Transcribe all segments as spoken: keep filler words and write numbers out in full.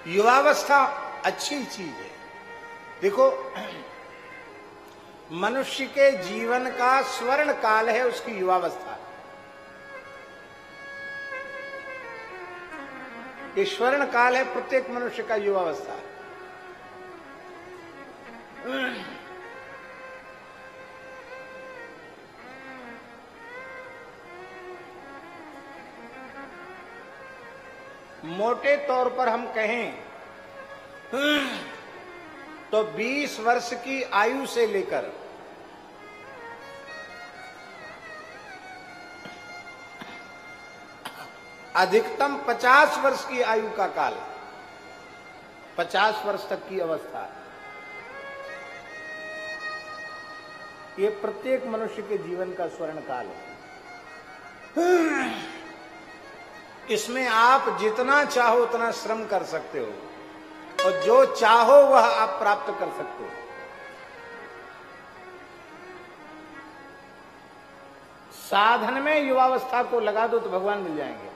युवावस्था अच्छी चीज है। देखो, मनुष्य के जीवन का स्वर्ण काल है उसकी युवावस्था। ये स्वर्ण काल है प्रत्येक मनुष्य का, युवावस्था। मोटे तौर पर हम कहें तो बीस वर्ष की आयु से लेकर अधिकतम पचास वर्ष की आयु का काल, पचास वर्ष तक की अवस्था, ये प्रत्येक मनुष्य के जीवन का स्वर्ण काल है। इसमें आप जितना चाहो उतना श्रम कर सकते हो और जो चाहो वह आप प्राप्त कर सकते हो। साधन में युवावस्था को लगा दो तो भगवान मिल जाएंगे।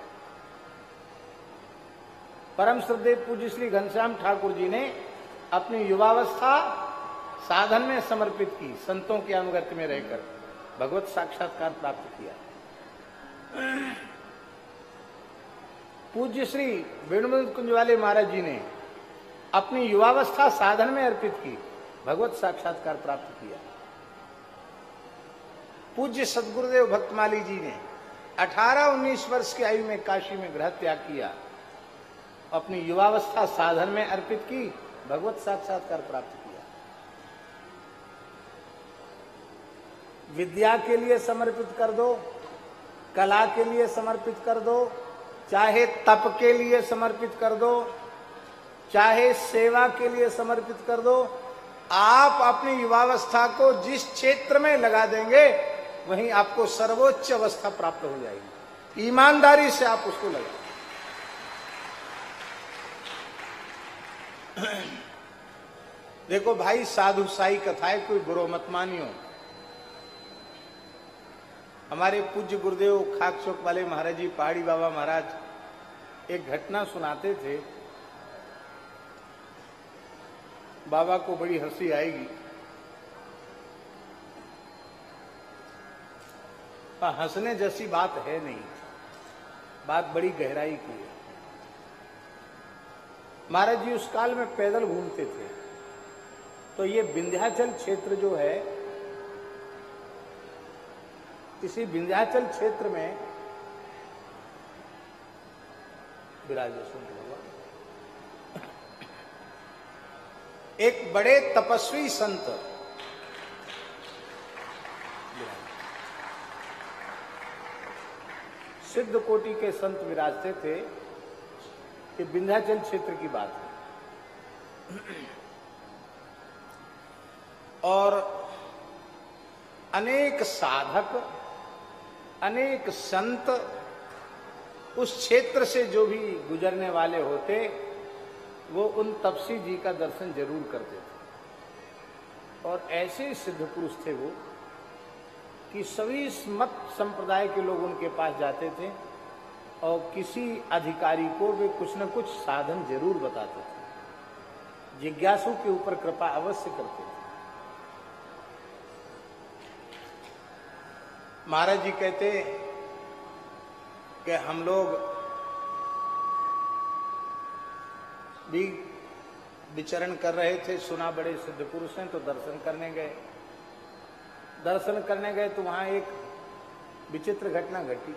परम श्रद्धेय पूज्य श्री घनश्याम ठाकुर जी ने अपनी युवावस्था साधन में समर्पित की, संतों के अनुगत्य में रहकर भगवत साक्षात्कार प्राप्त किया। पूज्य श्री वेणुमंद कुंज वाले महाराज जी ने अपनी युवावस्था साधन में अर्पित की, भगवत साक्षात्कार प्राप्त किया। पूज्य सदगुरुदेव भक्तमाली जी ने अठारह उन्नीस वर्ष की आयु में काशी में गृह त्याग किया, अपनी युवावस्था साधन में अर्पित की, भगवत साक्षात्कार प्राप्त किया। विद्या के लिए समर्पित कर दो, कला के लिए समर्पित कर दो, चाहे तप के लिए समर्पित कर दो, चाहे सेवा के लिए समर्पित कर दो। आप अपनी युवावस्था को जिस क्षेत्र में लगा देंगे वहीं आपको सर्वोच्च अवस्था प्राप्त हो जाएगी। ईमानदारी से आप उसको लगाएं। देखो भाई, साधु साई कथाएं कोई बुरो मत मानियो। हमारे पूज्य गुरुदेव खाक चौक वाले महाराज जी, पहाड़ी बाबा महाराज एक घटना सुनाते थे। बाबा को बड़ी हंसी आएगी, पर हंसने जैसी बात है नहीं, बात बड़ी गहराई की है। महाराज जी उस काल में पैदल घूमते थे, तो ये विंध्याचल क्षेत्र जो है, इसी विंध्याचल क्षेत्र में विराजे संत भगवान, एक बड़े तपस्वी संत, सिद्ध कोटि के संत विराजते थे। ये विंध्याचल क्षेत्र की बात है। और अनेक साधक, अनेक संत उस क्षेत्र से जो भी गुजरने वाले होते, वो उन तपसी जी का दर्शन जरूर करते थे। और ऐसे सिद्ध पुरुष थे वो कि सभी मत संप्रदाय के लोग उनके पास जाते थे और किसी अधिकारी को वे कुछ न कुछ साधन जरूर बताते थे। जिज्ञासु के ऊपर कृपा अवश्य करते थे। महाराज जी कहते कि हम लोग भी विचरण कर रहे थे, सुना बड़े सिद्ध पुरुष हैं, तो दर्शन करने गए। दर्शन करने गए तो वहां एक विचित्र घटना घटी।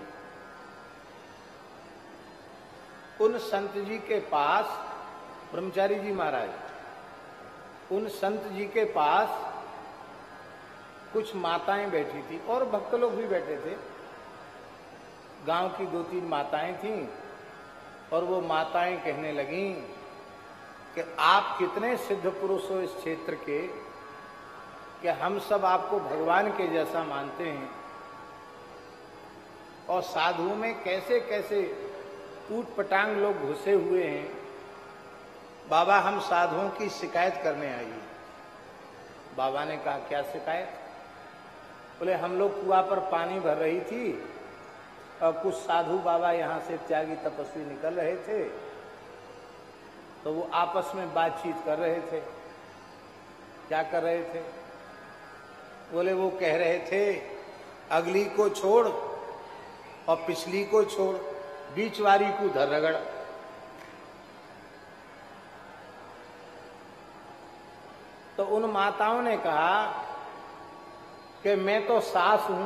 उन संत जी के पास, ब्रह्मचारी जी महाराज, उन संत जी के पास कुछ माताएं बैठी थी और भक्त लोग भी बैठे थे। गांव की दो तीन माताएं थीं और वो माताएं कहने लगीं कि आप कितने सिद्ध पुरुष हो इस क्षेत्र के कि हम सब आपको भगवान के जैसा मानते हैं, और साधुओं में कैसे कैसे ऊट पटांग लोग घुसे हुए हैं। बाबा, हम साधुओं की शिकायत करने आई। बाबा ने कहा, क्या शिकायत? बोले, हम लोग कुआं पर पानी भर रही थी और कुछ साधु बाबा यहां से त्यागी तपस्वी निकल रहे थे, तो वो आपस में बातचीत कर रहे थे। क्या कर रहे थे? बोले वो कह रहे थे अगली को छोड़ और पिछली को छोड़, बीच वाली को धर रगड़। तो उन माताओं ने कहा कि मैं तो सास हूं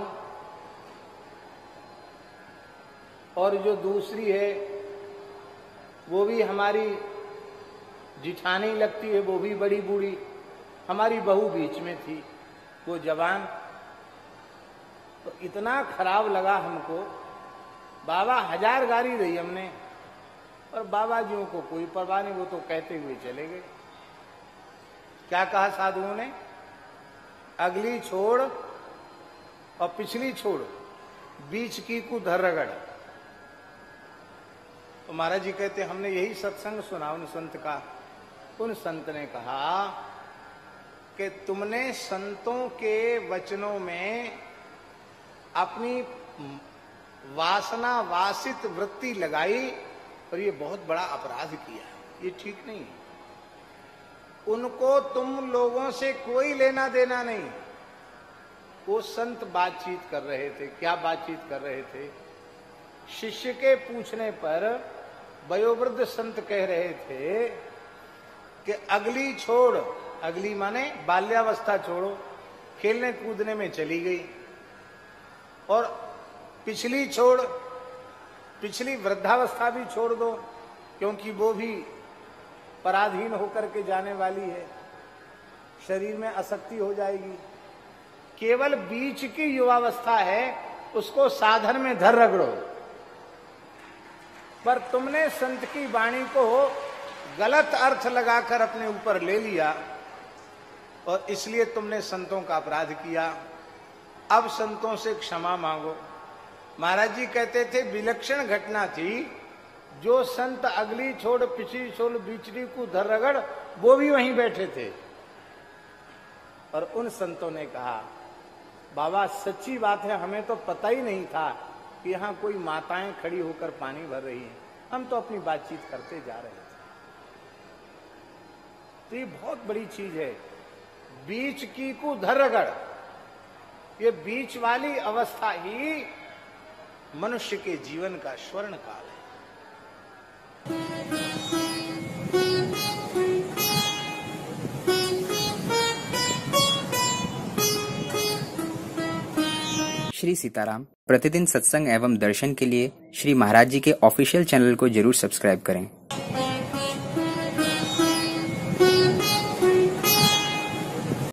और जो दूसरी है वो भी हमारी जिठानी लगती है, वो भी बड़ी बूढ़ी, हमारी बहू बीच में थी, वो जवान। तो इतना खराब लगा हमको, बाबा हजार गाली दी हमने, और बाबा जियों को कोई परवाह नहीं, वो तो कहते हुए चले गए। क्या कहा साधुओं ने? अगली छोड़ और पिछली छोड़, बीच की को धर रगड़। तो महाराज जी कहते हमने यही सत्संग सुना उन संत का। उन संत ने कहा कि तुमने संतों के वचनों में अपनी वासना वासित वृत्ति लगाई और ये बहुत बड़ा अपराध किया, ये ठीक नहीं है। उनको तुम लोगों से कोई लेना देना नहीं। वो संत बातचीत कर रहे थे। क्या बातचीत कर रहे थे? शिष्य के पूछने पर वयोवृद्ध संत कह रहे थे कि अगली छोड़, अगली माने बाल्यावस्था छोड़ो, खेलने कूदने में चली गई, और पिछली छोड़, पिछली वृद्धावस्था भी छोड़ दो, क्योंकि वो भी पराधीन होकर के जाने वाली है, शरीर में आसक्ति हो जाएगी। केवल बीच की युवावस्था है, उसको साधन में धर रगड़ो। पर तुमने संत की वाणी को गलत अर्थ लगाकर अपने ऊपर ले लिया और इसलिए तुमने संतों का अपराध किया। अब संतों से क्षमा मांगो। महाराज जी कहते थे विलक्षण घटना थी, जो संत अगली छोड़ पिछली छोड़ बीचड़ी को धर रगड़, वो भी वहीं बैठे थे। और उन संतों ने कहा बाबा सच्ची बात है, हमें तो पता ही नहीं था कि यहाँ कोई माताएं खड़ी होकर पानी भर रही हैं, हम तो अपनी बातचीत करते जा रहे थे। तो ये बहुत बड़ी चीज है, बीच की को धर रगड़। ये बीच वाली अवस्था ही मनुष्य के जीवन का स्वर्ण काल है। श्री सीताराम। प्रतिदिन सत्संग एवं दर्शन के लिए श्री महाराज जी के ऑफिशियल चैनल को जरूर सब्सक्राइब करें।